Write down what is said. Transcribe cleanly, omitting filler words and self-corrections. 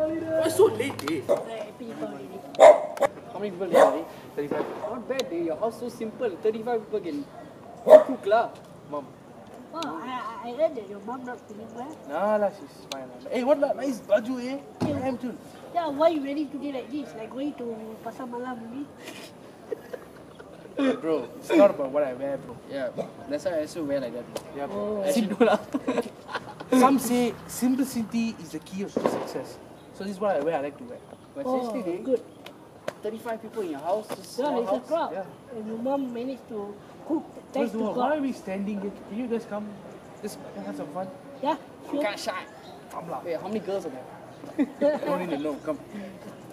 Why so late, eh? How many people there? 35. Not bad, eh? Your house so simple. 35 people can cook lah. Mom. Oh, I heard that your mom not feeling well. Nah, lah, she's fine. Hey, what nice baju, eh? Damn, too. Yeah, why you ready today like this? Like going to Pasar Malam maybe? Bro, it's not about what I wear, bro. Yeah, that's why I also wear like that. Yeah, bro. I should know lah. Some say simplicity is the key of success. So this is what I wear. I like to wear. But Oh, seriously, eh? good. 35 people in your house. Yeah, it's a crowd. Yeah. And your mom managed to cook. First Thanks of to all, why God. are we standing here? Can you guys come? Just have some fun. Yeah, sure. Can't shy. Come lah. Wait, how many girls are there? I don't need to know. Come.